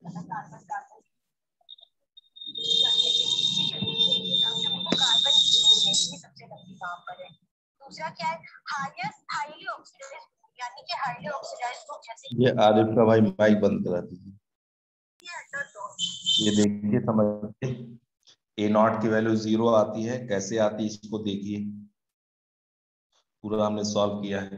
Carbon carbon carbon ये सबसे लंबी काम पर है। दूसरा क्या है, हाईली ऑक्सीडाइज्ड, यानी कि हाईली ऑक्सीडाइज्ड ग्रुप जैसे ये आरिफ का भाई माइक बंद करा दीजिए। ये देखिए समझ के, ए नॉट की वैल्यू 0 आती है, कैसे आती है इसको देखिए, पूरा हमने सॉल्व किया है।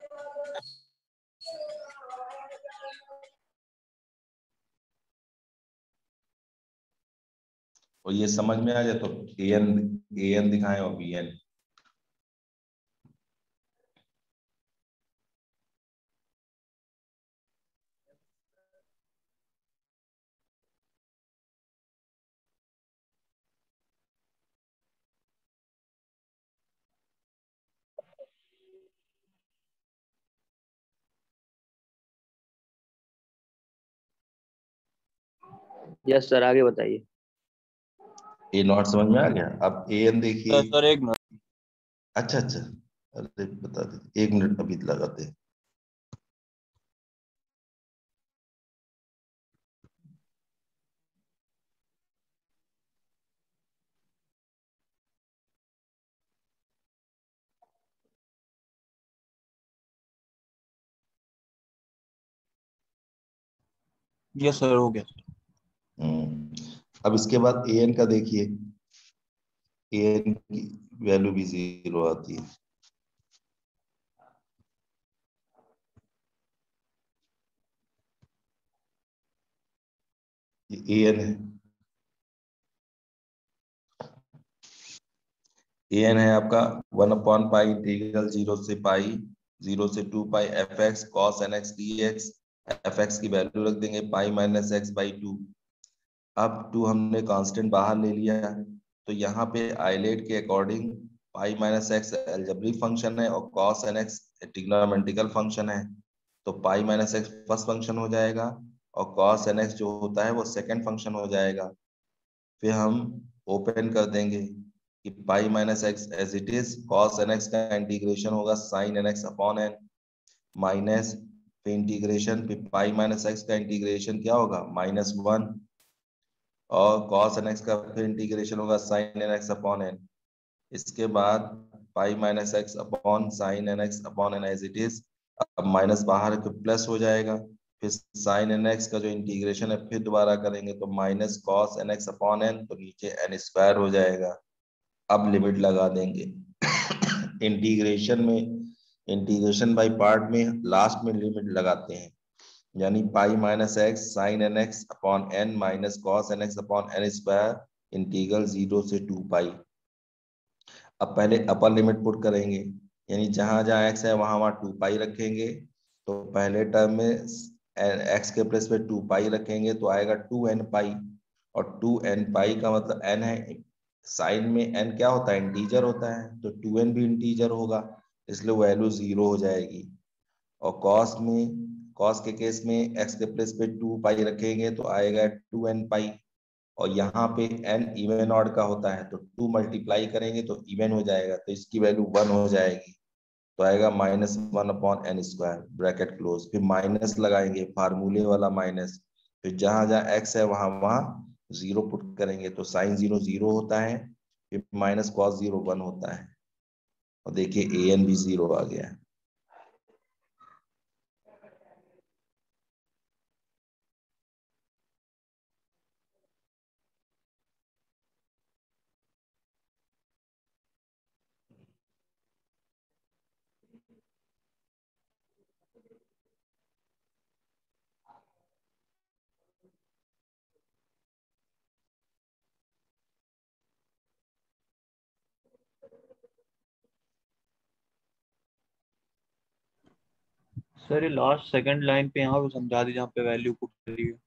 और ये समझ में आ जाए तो ए एन दिखाएं और बी एन। यस सर, आगे बताइए। ए नॉट समझ में आ गया। अब ए एन देखिए। सर एक मिनट। अच्छा अच्छा, अरे बता दे, 1 मिनट अभी लगाते हैं। यस सर, हो गया। अब इसके बाद ए एन का देखिए, ए एन की वैल्यू भी 0 आती है। ये ए एन है, ए एन है आपका 1/पाई इंटीग्रल 0 से 2 pi f x cos n x d x. F x की वैल्यू रख देंगे पाई माइनस एक्स बाई 2। अब 2 हमने कांस्टेंट बाहर ले लिया, तो यहाँ पे आइलेट के according pi minus x algebraic function है और cos n x trigonometrical function है। तो pi minus x first function हो जाएगा और कॉस एन एक्स जो होता है वो सेकंड फंक्शन हो जाएगा। फिर हम ओपन कर देंगे कि pi minus x as it is, cos n x का इंटीग्रेशन होगा sine n x upon n, minus फिर इंटीग्रेशन, फिर पाई माइनस एक्स का इंटीग्रेशन क्या होगा -1, और कॉस एन एक्स का फिर इंटीग्रेशन होगा sine n x upon n. इसके बाद pi minus x upon sine n x upon n as it is. अब माइनस बाहर के प्लस हो जाएगा, फिर साइन एन एक्स का जो इंटीग्रेशन है फिर दोबारा करेंगे तो minus cos n x upon n, तो नीचे एन स्क्वायर हो जाएगा। अब लिमिट लगा देंगे इंटीग्रेशन बाय पार्ट में लास्ट में लिमिट लगाते हैं, यानी pi minus x sine n x upon n minus cos n x upon n square integral 0 से 2 पाई। अब पहले अपर लिमिट पुट करेंगे, यानी जहां जहां एक्स है वहां वहां 2 पाई रखेंगे। तो पहले टर्म में एक्स के प्लेस पे 2 पाई रखेंगे तो आएगा 2n पाई, और 2n पाई का मतलब n है, साइन में n क्या होता है, इंटीजर होता है, तो 2n भी इंटीजर होगा, इसलिए वैल्यू 0 हो जाएगी। और कॉस के केस में x के प्लेस पे 2 पाई रखेंगे तो आएगा 2n पाई, और यहाँ पे n इवन ऑड का होता है तो 2 मल्टीप्लाई करेंगे तो इवन हो जाएगा, तो इसकी वैल्यू 1 हो जाएगी, तो आएगा -1/n² ब्रैकेट क्लोज। फिर माइनस लगाएंगे, फार्मूले वाला माइनस, फिर जहां जहां x है वहां वहां 0 पुट करेंगे तो साइन 0 0 होता है, फिर माइनस कॉस 0 1 होता है, और देखिए ए एन भी 0 आ गया है। सर ये लास्ट सेकंड लाइन पे यहाँ पे समझा दीजिए, जहाँ पे वैल्यू पुट करी है।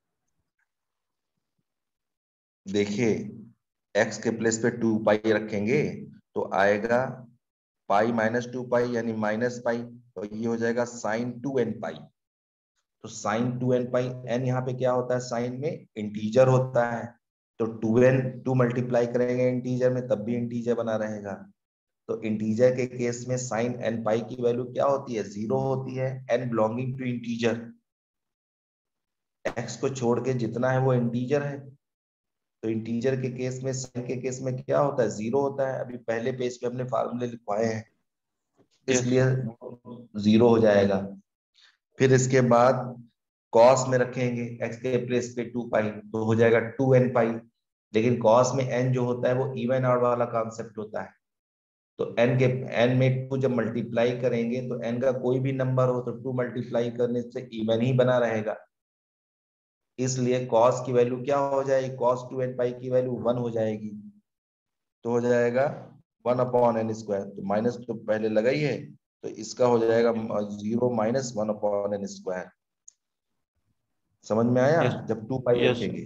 देखिए x के प्लेस पे 2 पाई रखेंगे तो आएगा पाई -2 पाई यानी माइनस पाई, तो ये हो जाएगा साइन 2n पाई। तो साइन 2n पाई, n यहाँ पे क्या होता है, साइन में इंटीजर होता है, तो 2 मल्टीप्लाई करेंगे इंटीजर में तब भी इंटीजर बना रहेगा। तो इंटीजर के केस में साइन n पाई की वैल्यू क्या होती है, 0 होती है, n belonging to integer. x को छोड़ के जितना है वो इंटीजर है, तो इंटीजर के केस में, साइन के केस में क्या होता है, जीरो होता है। अभी पहले पेज पे हमने फार्मूले लिखवाए हैं, यस। इसलिए जीरो हो जाएगा। फिर इसके बाद कॉस में रखेंगे x के प्लेस पे 2 पाई, तो हो जाएगा 2n पाई। लेकिन कॉस में n जो होता है वो इवन आवर वाला कॉन्सेप्ट होता है, तो n में 2 जब मल्टीप्लाई करेंगे तो n का कोई भी नंबर हो तो 2 मल्टीप्लाई करने से इवन ही बना रहेगा। इसलिए cos की वैल्यू क्या हो जाएगी, cos 2n पाई की वैल्यू 1 हो जाएगी। तो हो जाएगा 1/n²। तो माइनस तो पहले लगा ही है, तो इसका हो जाएगा 0 - 1/n²। समझ में आया, यस। जब 2 पाई यस। रखेंगे।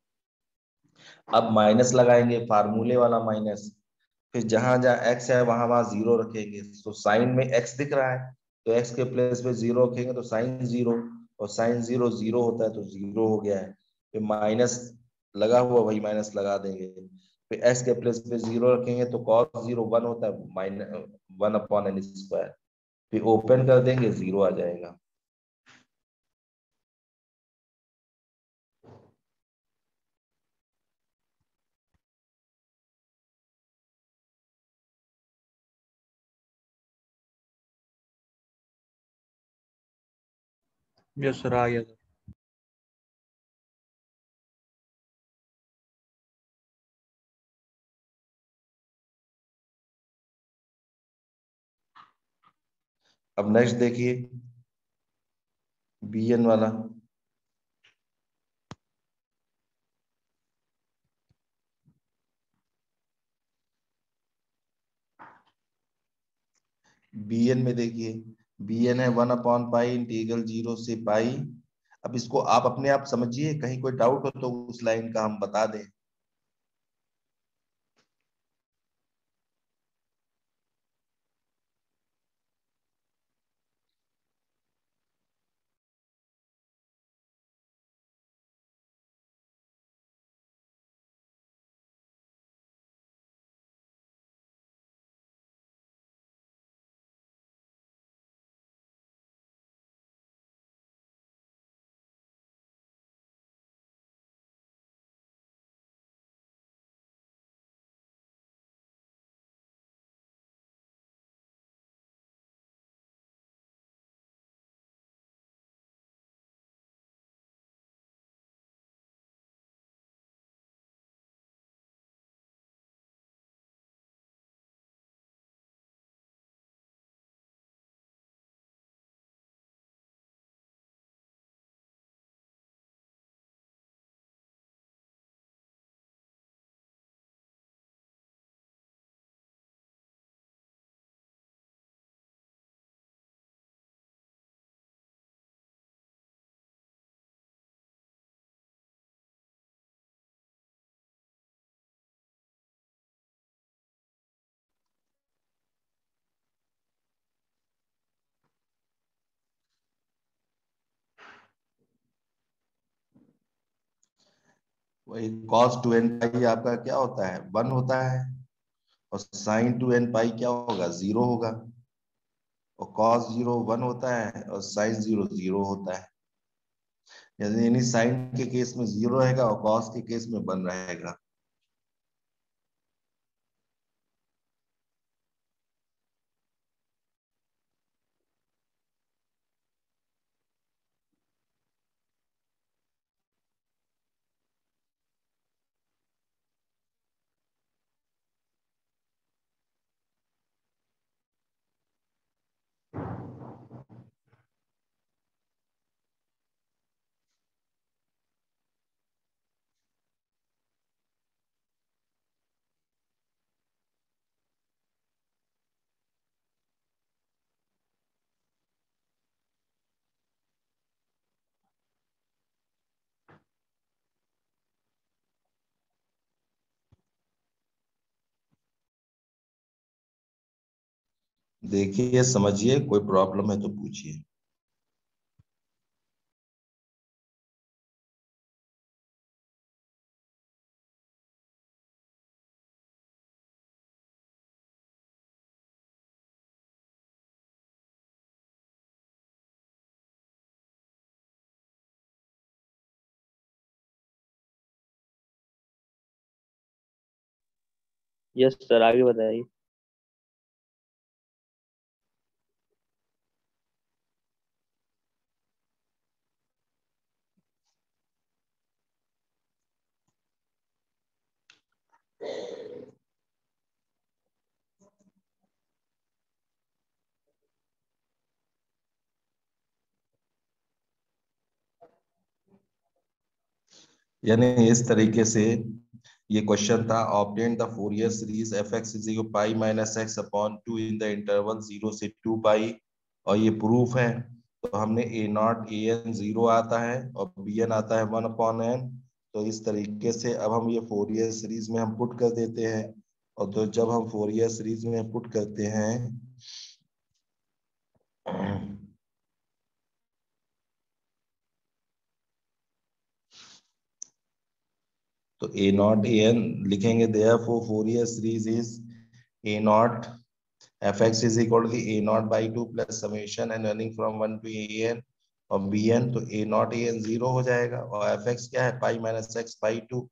अब माइनस लगाएंगे, फार्मूले वाला माइनस। फिर जहां जहां x है वहां वहां जीरो रखेंगे, तो साइन में x दिख रहा है, तो x के प्लेस पे जीरो रखेंगे तो साइन जीरो, और साइन जीरो जीरो होता है तो जीरो हो गया है। फिर माइनस लगा हुआ, वही माइनस लगा देंगे। फिर x के प्लेस पे जीरो रखेंगे तो cos जीरो 1 होता है, माइनस 1/n²। फिर ओपन कर देंगे, जीरो आ जाएगा। यस सर, आ गया सर। अब नेक्स्ट देखिए, bn वाला। bn में देखिए, bn है 1/पाई इंटीग्रल 0 से पाई। अब इसको आप अपने आप समझिए, कहीं कोई डाउट हो तो उस लाइन का हम बता दें। वही cos 2n पाई आपका क्या होता है, 1 होता है। और sin 2n पाई क्या होगा, 0 होगा। और cos जीरो 1 होता है, और sin जीरो 0 होता है। यानी sin के केस में 0 रहेगा और cos के केस में 1 रहेगा। देखिए समझिए, कोई प्रॉब्लम है तो पूछिए। यस सर, आगे बताइए। यानी इस तरीके से ये क्वेश्चन था, obtain the Fourier series f x is equal pi minus x upon two in the interval 0 से 2 पाई, और ये प्रूफ है। तो हमने ए नॉट ए एन 0 आता है और बी एन आता है 1/n। तो इस तरीके से अब हम ये फोरियर सीरीज में हम पुट कर देते हैं, और तो जब हम फोरियर सीरीज में पुट करते हैं तो ए नॉट ए एन लिखेंगे, therefore Fourier series is a not f x is equal to a not by two plus summation and running from 1 to a n और बी एन। तो a not a N 0 हो जाएगा और F x क्या है, pi minus x by two.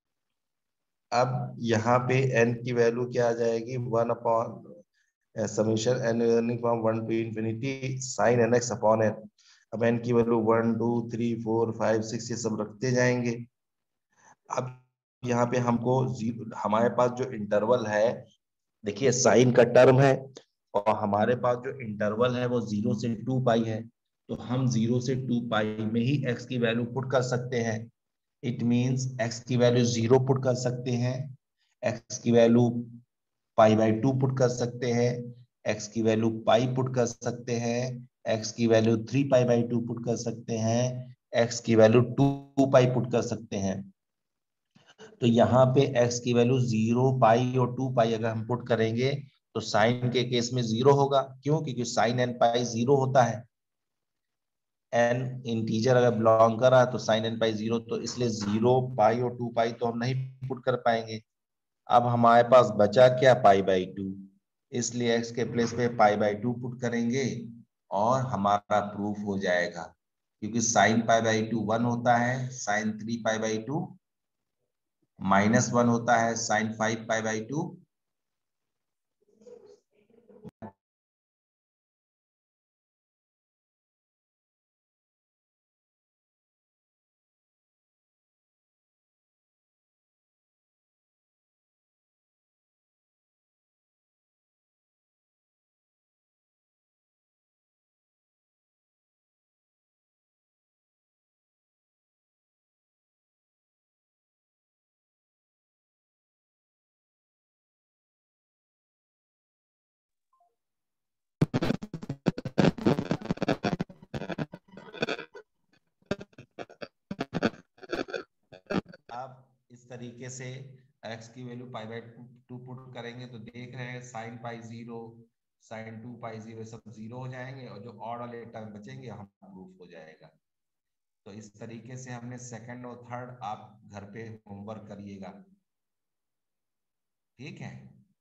अब यहाँ पे n की वैल्यू क्या आ जाएगी, 1 summation n running from 1 to infinity sine n x upon n. अब n की वैल्यू 1 2 3 4 5 6 ये सब रखते जाएंगे। अब यहाँ पे हमको हमारे पास जो इंटरवल है, देखिए साइन का टर्म है, और हमारे पास जो इंटरवल है वो 0 से 2 पाई है। तो हम 0 से 2 पाई में ही x की वैल्यू पुट कर सकते हैं। इट मींस x की वैल्यू 0 पुट कर सकते हैं, x की वैल्यू पाई बाई 2 पुट कर सकते हैं, x की वैल्यू पाई पुट कर सकते हैं, x की वैल्यू 3 पाई बाई 2 पुट कर सकते हैं, x की वैल्यू 2 पाई पुट कर सकते हैं। तो यहाँ पे x की वैल्यू 0 पाई और 2 पाई अगर हम पुट करेंगे तो साइन के केस में 0 होगा। क्यों? क्योंकि साइन एन पाई 0 होता है, एन इंटीजर अगर बिलोंग कर रहा है तो साइन एन पाई 0, तो इसलिए 0 पाई और 2 पाई तो हम नहीं पुट कर पाएंगे। अब हमारे पास बचा क्या, पाई बाई 2, इसलिए x के प्लेस पे पाई बाई 2 पुट करेंगे और हमारा प्रूफ हो जाएगा। क्योंकि साइन पाई बाई 2 1 होता है, साइन 3 पाई बाई 2 -1 होता है, साइन 5 पाई बाई 2। अब इस तरीके से x की वैल्यू पाई बाई 2 पुट करेंगे तो देख रहे हैं साइन पाई 0, साइन 2 पाई 0 सब 0 हो जाएंगे, और जो ऑड वाले टर्म बचेंगे हम प्रूफ हो जाएगा। तो इस तरीके से हमने सेकंड और थर्ड, आप घर पे होमवर्क करिएगा, ठीक है।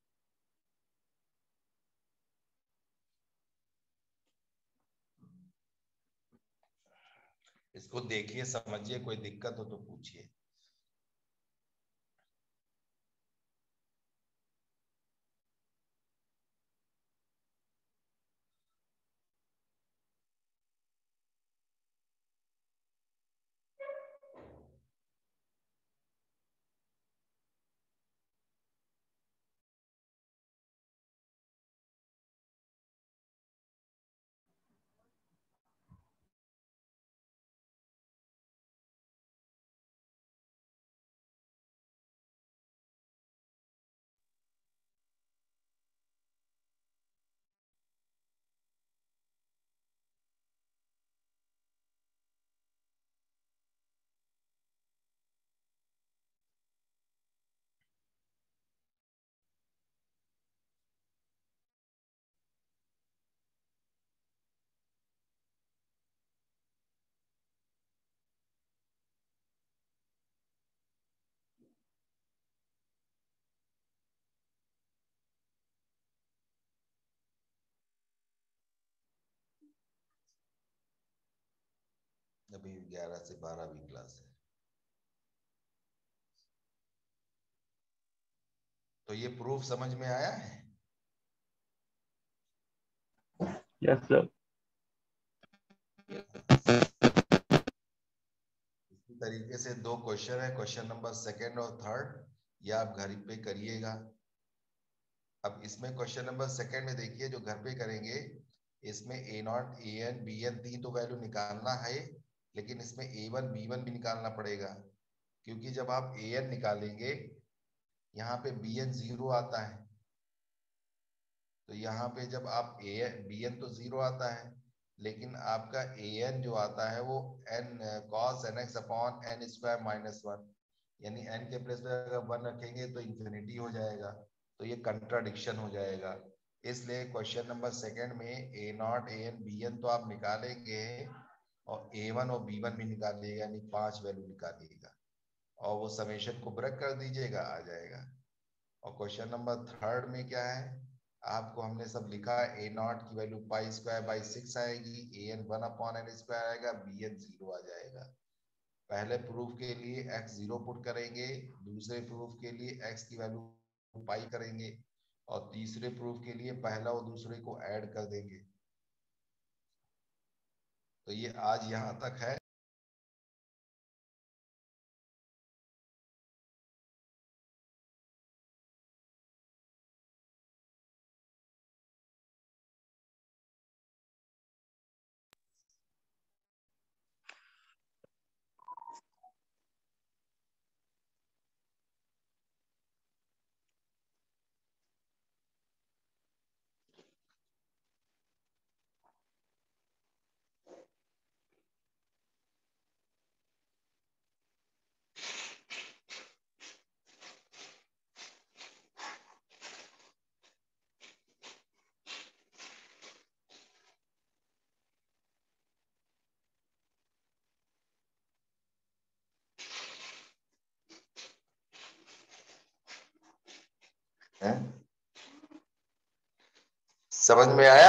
इसको देखिए, समझिए, कोई दिक्कत हो तो पूछिए। अभी 11 से 12वीं क्लास है। तो ये प्रूफ समझ में आया है? Yes sir. इसी तरीके से दो क्वेश्चन है, क्वेश्चन नंबर सेकंड और थर्ड, ये आप घर पे करिएगा। अब इसमें क्वेश्चन नंबर सेकंड में देखिए, जो घर पे करेंगे इसमें a not a n b n तीन तो वैल्यू निकालना है, लेकिन इसमें ए वन बी वन भी निकालना पड़ेगा, क्योंकि जब आप ए एन निकालेंगे यहाँ पे बी एन जीरो आता है, तो यहाँ पे जब आप ए बी एन तो जीरो आता है, लेकिन आपका ए एन जो आता है वो n cos n x upon n square minus one, यानी एन के प्लेस पे अगर वन रखेंगे तो इंफिनिटी हो जाएगा, तो ये कंट्राडिक्शन हो जाएगा। इसलिए क्वेश्चन नंबर सेकंड में a not a n b n तो आप निकालेंगे और ए वन और बी वन भी निकालिएगा, यानी 5 वैल्यू निकालिएगा और वो समेशन को ब्रेक कर दीजिएगा, आ जाएगा। और क्वेश्चन नंबर थर्ड में क्या है, आपको हमने सब लिखा है, ए नॉट की वैल्यू पाई स्क्वायर बाई 6 आएगी, a n 1 upon n square आएगा, बी एन 0 आ जाएगा। पहले प्रूफ के लिए x 0 पुट करेंगे, दूसरे प्रूफ के लिए x की वैल्यू पाई करेंगे, और तीसरे प्रूफ के लिए पहला और दूसरे को ऐड कर देंगे। तो ये आज यहाँ तक है। है? समझ में आया?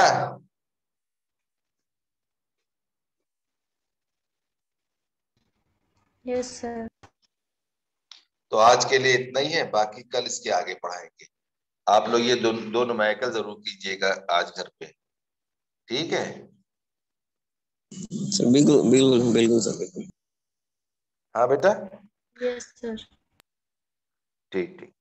Yes sir. तो आज के लिए इतना ही है, बाकी कल इसके आगे पढ़ाएंगे। आप लोग ये दो न्यूमेरिकल जरूर कीजिएगा आज घर पे, ठीक है? सर बिल्कुल बिल्कुल बिल्कुल सर बिल्कुल। हाँ बेटा, यस सर। ठीक ठीक।